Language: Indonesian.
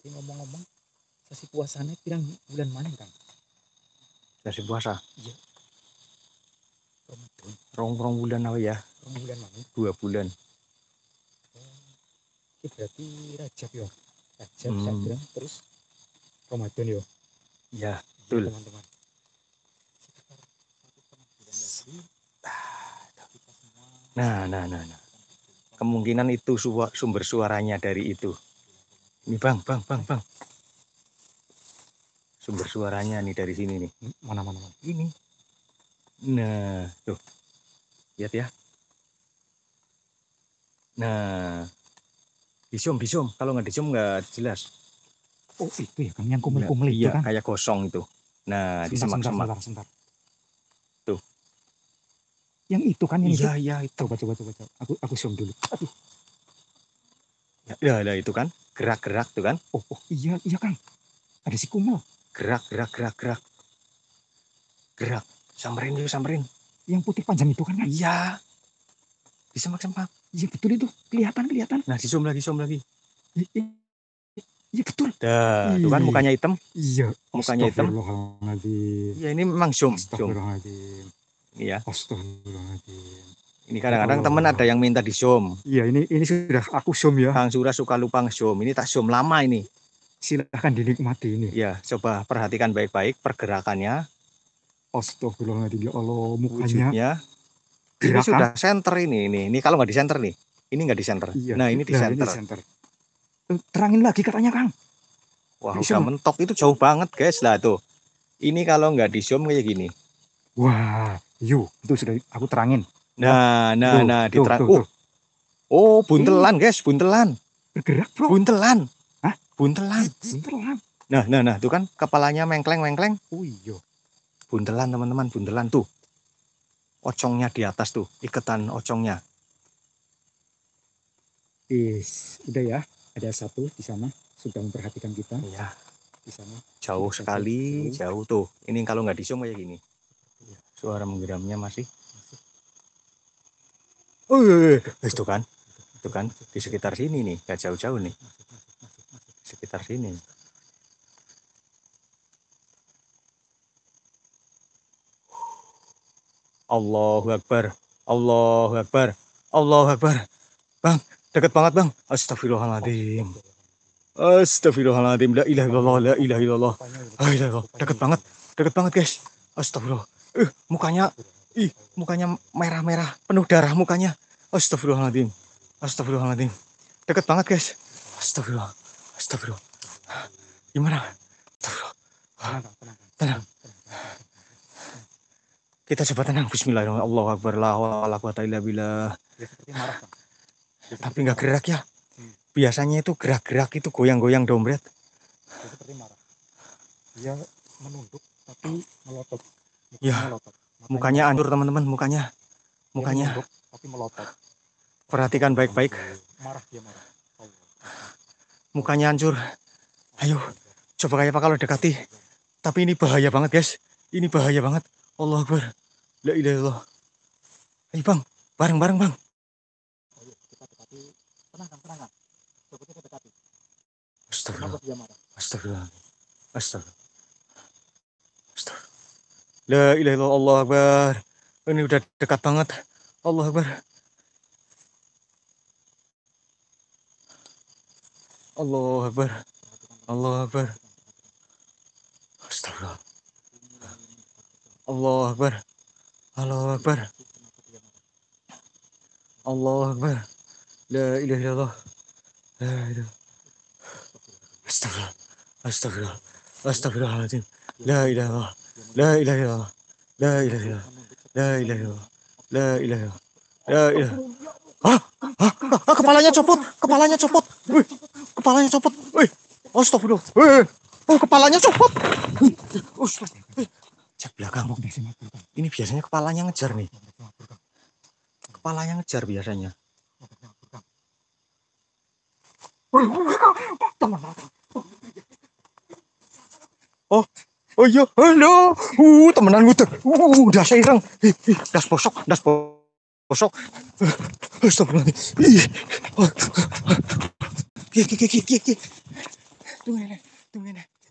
Ini ngomong-ngomong, sasi puasanya pirang bulan mana, Kang? Sasi puasa. Iya. Ramadan. Rong bulan apa ya? Rong bulan mana? 2 bulan. Ini berarti Rajab ya. Rajab, Syawal, terus Ramadan ya. Ya, betul. Teman-teman. Nah. Kemungkinan itu sumber suaranya dari itu. Ini bang. Sumber suaranya nih dari sini nih. Mana. Ini. Nah, tuh. Lihat ya. Nah. Disom. Kalau nggak disom nggak jelas. Oh itu ya, Kang, yang kumel-kumel itu iya, kan? kayak gosong itu. Nah, disemak-semak. Sebentar. Tuh. Yang itu kan ini. Iya, itu. Coba. Aku zoom dulu. Aduh. Ya, itu kan gerak-gerak tuh kan? Oh iya Kang. Ada si kumel. Gerak. Samperin. Yang putih panjang itu kan? Iya. Disemak-semak. Iya betul itu. Kelihatan. Nah, zoom lagi. Iya betul. Dah, tuh kan mukanya hitam? Iya. Mukanya hitam. Iya, ini memang zoom. Iya. Astagfirullahaladzim. Ini kadang-kadang teman ada yang minta di zoom. Iya, ini sudah aku zoom ya. Kang Surah suka lupa zoom. Ini tak zoom lama ini. Silahkan dinikmati ini. Ya, coba perhatikan baik-baik pergerakannya. Astagfirullahaladzim, ya Allah, mukanya. Wujudnya. Ini sudah center ini. Ini kalau nggak di center nih. Ini nggak di center. Iya, nah, ini di center. Terangin lagi katanya, Kang. Wah, udah mentok itu jauh banget, guys. Lah tuh. Ini kalau nggak di zoom kayak gini. Wah, itu sudah aku terangin. Nah, diterang. Oh, buntelan, guys, buntelan. Bergerak, bro. Buntelan. Hah? Buntelan. Nah, tuh kan kepalanya mengkleng. Oh iya. Buntelan, teman-teman, buntelan tuh. Ocongnya di atas tuh, iketan ocongnya. Udah ya, ada satu di sana sudah memperhatikan kita. Iya. Di sana. Jauh sekali, jauh tuh. Ini kalau nggak di zoom kayak gini. Suara menggeramnya masih. Itu kan di sekitar sini nih, nggak jauh-jauh nih. Sekitar sini. Allahu Akbar. Bang, deket banget, Bang. Astagfirullahaladzim. La ilaha illallah. Deket banget, guys. Astagfirullah. Mukanya merah-merah, penuh darah mukanya. Astagfirullahaladzim. Deket banget, guys. Astagfirullah. Gimana? Tenang. Kita coba tenang. Bismillahirrahmanirrahim. Allahu Akbar. La hawla quwata illa billah. Tapi nggak gerak ya. Biasanya itu gerak-gerak itu goyang-goyang dompet. Seperti marah. Dia menunduk tapi melotot. Ya. Mukanya hancur, teman-teman, mukanya. Menunduk, tapi melotot. Perhatikan baik-baik. Dia marah. Mukanya hancur. Ayo, coba kayak apa kalau dekati. Tapi ini bahaya banget, guys. Ini bahaya banget. Allahu Akbar. La ilaha illallah. Ayo, Bang. Bareng, Bang. Ayo, kita dekati. Tenang. Coba kita dekati. Astagfirullah. La ilaha illallah. Allahu Akbar. Ini udah dekat banget. Allahu Akbar. Allahu Akbar. Astagfirullah. Allahu Akbar. La ilaha illallah. Astagfirullahaladzim. La ilaha illallah. Kepalanya copot. Wih, astagfirullah. Oh, kepalanya copot. Cek belakang. Ini biasanya kepalanya ngejar nih. Biasanya. Oh iya, halo. Temenan ngutek. Udah seireng. Das posok. Astagfirullah. Tunggu nenek, tunggu nenek.